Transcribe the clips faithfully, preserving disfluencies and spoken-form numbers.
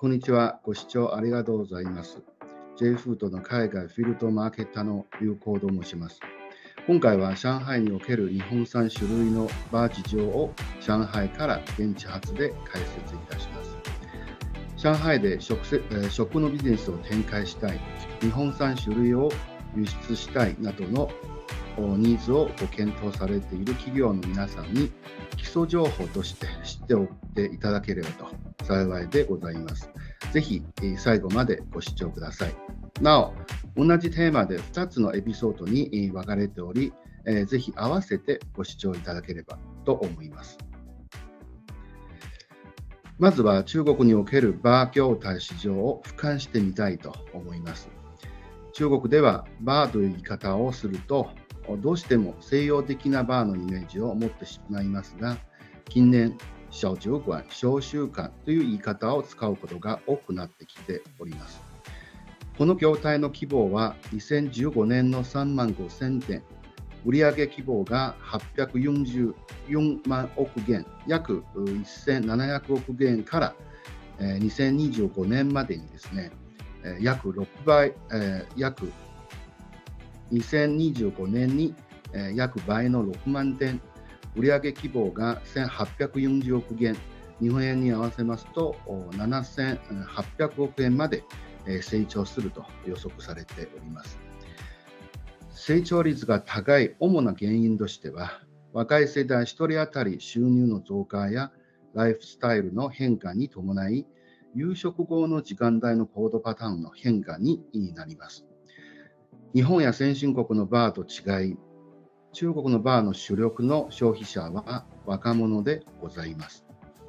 こんにちは。ご視聴ありがとうございます。J フードの海外フィールドマーケッターの流行と申します。今回は上海における日本産種類のバー事情を上海から現地発で解説いたします。上海で 食, せ食のビジネスを展開したい、日本産種類を輸出したいなどのニーズをご検討されている企業の皆さんに基礎情報として知っておいていただければと幸いでございます。ぜひ最後までご視聴ください。なお、同じテーマでふたつのエピソードに分かれており、ぜひ合わせてご視聴いただければと思います。まずは中国におけるバー業態市場を俯瞰してみたいと思います。中国ではバーという言い方をすると、どうしても西洋的なバーのイメージを持ってしまいますが、近年、小酒館、小習館という言い方を使うことが多くなってきております。この業態の規模はにせんじゅうごねんのさんまんごせんてん、売上規模がはっぴゃくよんじゅうよんまんおくげん、約せんななひゃくおくげんからにせんにじゅうごねんまでにですね、約ろくばい、約にせんにじゅうごねんに約倍のろくまんてん、売上規模がせんはっぴゃくよんじゅうおくげん、日本円に合わせますとななせんはっぴゃくおくえんまで成長すると予測されております。成長率が高い主な原因としては、若い世代ひとり当たり収入の増加やライフスタイルの変化に伴い、夕食後の時間帯の行動パターンの変化になります。日本や先進国のバーと違い、中国のバーの主力の消費者は若者でございます。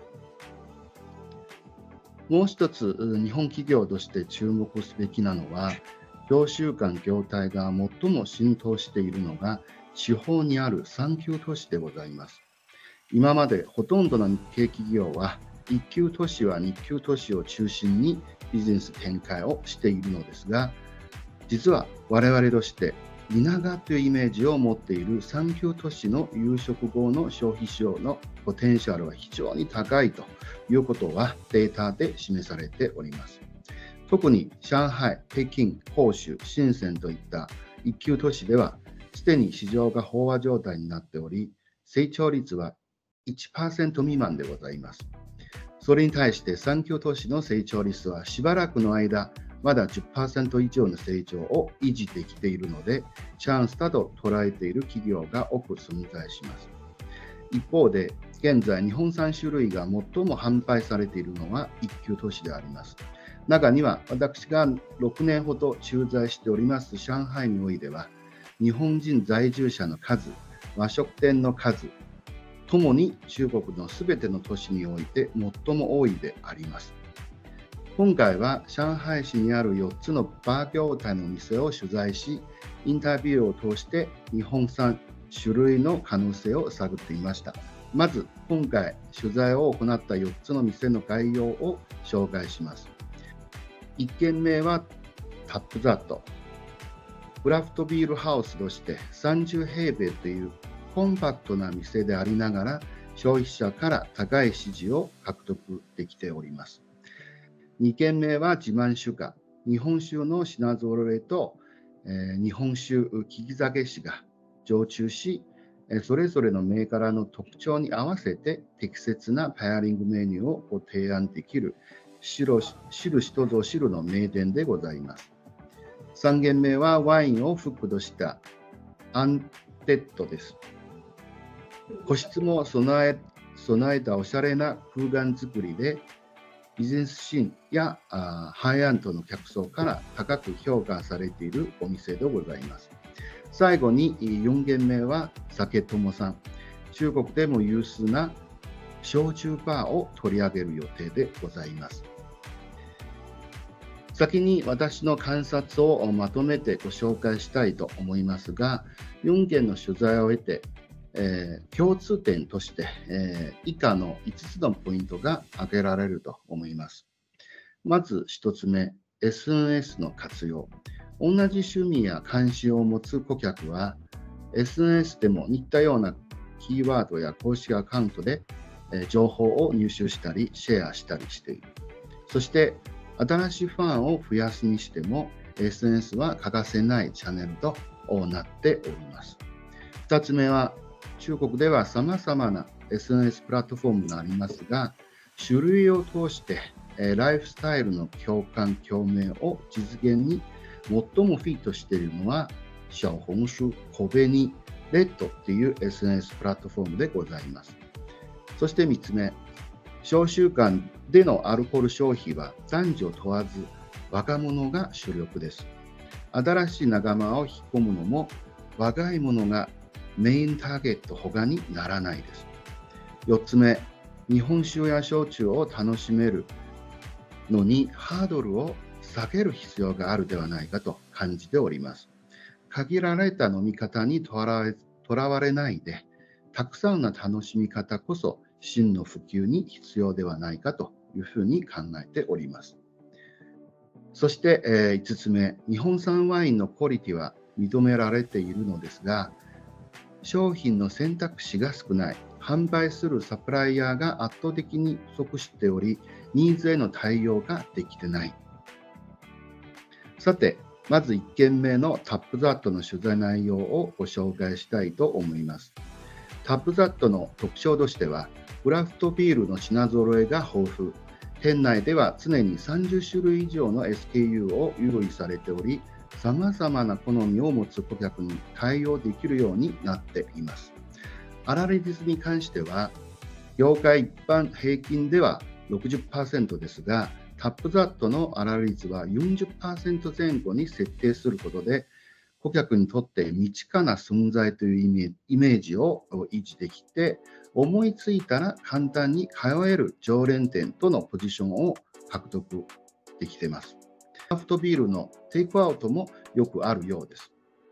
もう一つ、日本企業として注目すべきなのは、小習慣業態が最も浸透しているのが地方にある産級都市でございます。今までほとんどの日系企業は一級都市は二級都市を中心にビジネス展開をしているのですが、実は我々として田舎というイメージを持っている産級都市の夕食後の消費市場のポテンシャルは非常に高いということはデータで示されております。特に上海、北京、広州、深センといった一級都市ではすでに市場が飽和状態になっており、成長率はいちパーセント未満でございます。それに対して産級都市の成長率はしばらくの間まだ じゅっパーセント 以上の成長を維持できているので、チャンスだと捉えている企業が多く存在します。一方で、現在日本産種類が最も販売されているのは一級都市であります。中には私がろくねんほど駐在しております上海においては、日本人在住者の数、和食店の数ともに中国のすべての都市において最も多いであります。今回は上海市にあるよっつのバー業態の店を取材し、インタビューを通して日本産種類の可能性を探っていました。まず、今回取材を行ったよっつの店の概要を紹介します。いっけんめはタップザット。クラフトビールハウスとしてさんじゅうへいべいというコンパクトな店でありながら、消費者から高い支持を獲得できております。にけんめは自慢酒家、日本酒の品揃えと、えー、日本酒利き酒師が常駐し、それぞれの銘柄の特徴に合わせて適切なペアリングメニューをご提案できる知る人ぞ知るの名店でございます。さんげんめはワインをフックとしたアンテッドです。個室も備え、備えたおしゃれな空間作りで、ビジネスシーンやあハイアンドの客層から高く評価されているお店でございます。最後によんげんめは酒友さん。中国でも有数な焼酎バーを取り上げる予定でございます。先に私の観察をまとめてご紹介したいと思いますが、よんけんの取材を経て、えー、共通点として、えー、以下のいつつのポイントが挙げられると思います。まずひとつめ、エスエヌエス の活用。同じ趣味や関心を持つ顧客は、エスエヌエス でも似たようなキーワードや公式アカウントで、えー、情報を入手したりシェアしたりしている。 そして新しいファンを増やすにしても エスエヌエス は欠かせないチャンネルとなっております。ふたつめは中国では様々な エスエヌエス プラットフォームがありますが、種類を通してライフスタイルの共感共鳴を実現に最もフィットしているのは小紅書、コベニ、レッドという エスエヌエス プラットフォームでございます。そしてみっつめ、小習慣でのアルコール消費は男女問わず若者が主力です。新しい仲間を引き込むのも若い者がメインターゲット他にならないです。よっつめ、日本酒や焼酎を楽しめるのにハードルを下げる必要があるではないかと感じております。限られた飲み方にとらわれ、とらわれないで、たくさんの楽しみ方こそ真の普及に必要ではないかというふうに考えております。そして、えー、いつつめ、日本産ワインのクオリティは認められているのですが、商品の選択肢が少ない、販売するサプライヤーが圧倒的に不足しており、ニーズへの対応ができてない。さて、まずいっけんめのタップザットの取材内容をご紹介したいと思います。タップザットの特徴としては、クラフトビールの品揃えが豊富。店内では常にさんじゅっしゅるい以上の エスケーユー を用意されており、様々な好みを持つ顧客に対応できるようになっています。粗利率に関しては、業界一般平均では ろくじゅっパーセント ですが、タップザットの粗利率は よんじゅっパーセント 前後に設定することで、顧客にとって身近な存在というイメージを維持できて、思いついたら簡単に通える常連店とのポジションを獲得できています。クラフトビールのテイクアウトもよくあるようです。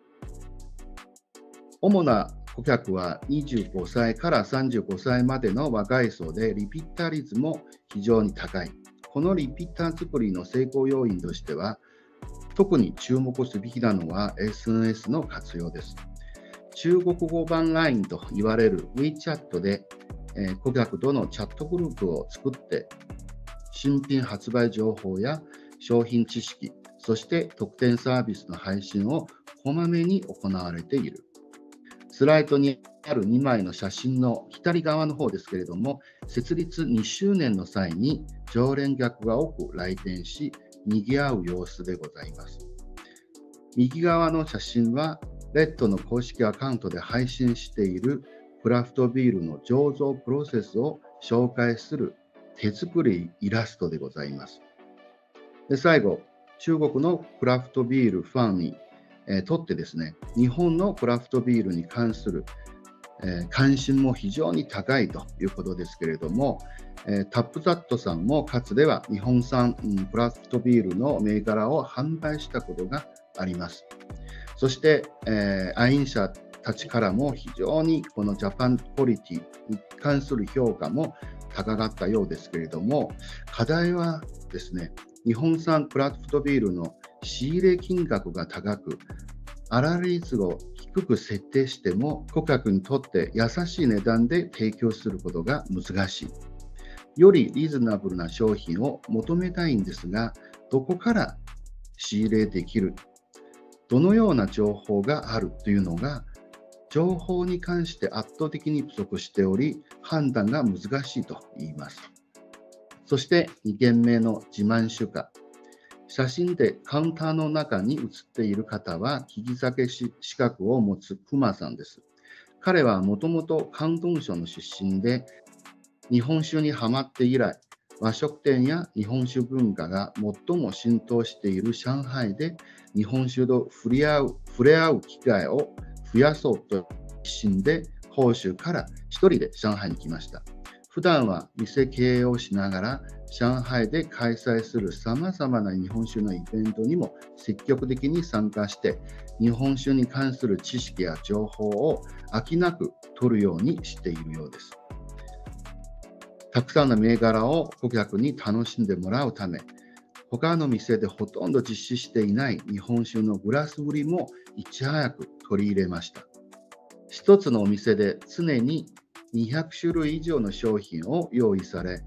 主な顧客はにじゅうごさいからさんじゅうごさいまでの若い層で、リピッター率も非常に高い。このリピッター作りの成功要因としては、特に注目すべきなのは エスエヌエス の活用です。中国語版 ライン と言われる WeChat で、えー、顧客とのチャットグループを作って、新品発売情報や商品知識、そして特典サービスの配信をこまめに行われている。スライドにあるにまいの写真の左側の方ですけれども、設立にしゅうねんの際に常連客が多く来店し、賑わう様子でございます。右側の写真は、レッドの公式アカウントで配信しているクラフトビールの醸造プロセスを紹介する手作りイラストでございます。で、最後、中国のクラフトビールファンに、えー、とってですね、日本のクラフトビールに関する、えー、関心も非常に高いということですけれども、えー、タップザットさんもかつては日本産、うん、クラフトビールの銘柄を販売したことがあります。そして、えー、愛飲者たちからも非常にこのジャパンクオリティに関する評価も高かったようですけれども、課題はですね、日本産クラフトビールの仕入れ金額が高く、粗利率を低く設定しても顧客にとって優しい値段で提供することが難しい。よりリーズナブルな商品を求めたいんですが、どこから仕入れできる、どのような情報があるというのが、情報に関して圧倒的に不足しており、判断が難しいと言います。そしてにけんめの自慢酒家。写真でカウンターの中に写っている方は、利き酒資格を持つ熊さんです。彼はもともと広東省の出身で、日本酒にハマって以来、和食店や日本酒文化が最も浸透している上海で、日本酒と触れ合う、触れ合う機会を増やそうと一心で、広州から一人で上海に来ました。普段は店経営をしながら、上海で開催するさまざまな日本酒のイベントにも積極的に参加して、日本酒に関する知識や情報を飽きなく取るようにしているようです。たくさんの銘柄を顧客に楽しんでもらうため、他の店でほとんど実施していない日本酒のグラス売りもいち早く取り入れました。一つのお店で常ににひゃくしゅるい以上の商品を用意され、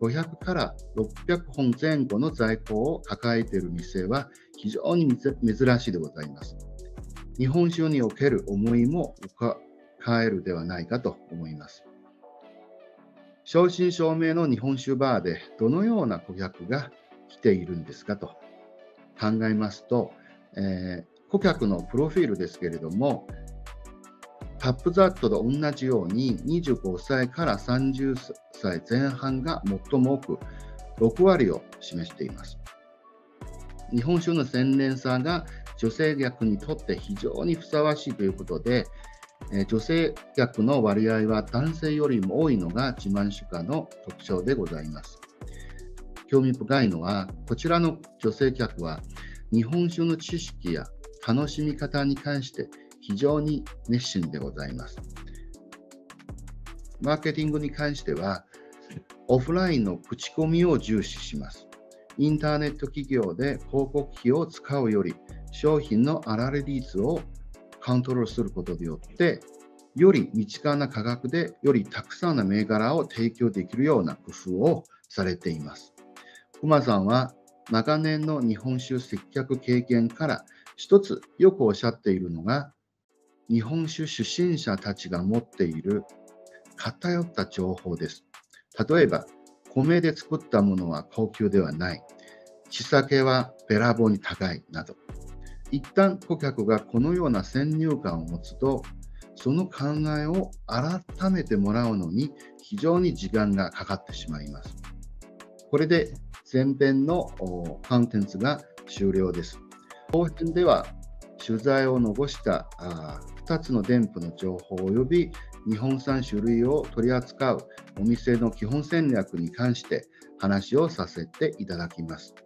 ごひゃくからろっぴゃくほん前後の在庫を抱えている店は非常に珍しいでございます。日本酒における思いも伺えるではないかと思います。正真正銘の日本酒バーでどのような顧客が来ているんですかと考えますと、えー、顧客のプロフィールですけれども、タップザットと同じようににじゅうごさいからさんじゅっさい前半が最も多くろくわりを示しています。日本酒の洗練さが女性客にとって非常にふさわしいということで、女性客の割合は男性よりも多いのが自慢酒家の特徴でございます。興味深いのは、こちらの女性客は日本酒の知識や楽しみ方に関して非常に熱心でございます。マーケティングに関しては、オフラインの口コミを重視します。インターネット企業で広告費を使うより、商品の粗利率をコントロールすることによって、より身近な価格でよりたくさんの銘柄を提供できるような工夫をされています。熊さんは長年の日本酒接客経験から一つよくおっしゃっているのが、日本酒初心者たちが持っている偏った情報です。例えば、米で作ったものは高級ではない、地酒はべらぼうに高いなど、一旦顧客がこのような先入観を持つと、その考えを改めてもらうのに非常に時間がかかってしまいます。これで前編のコンテンツが終了です。後編では取材を残したふたつの店舗の情報及び日本産酒類を取り扱うお店の基本戦略に関して話をさせていただきます。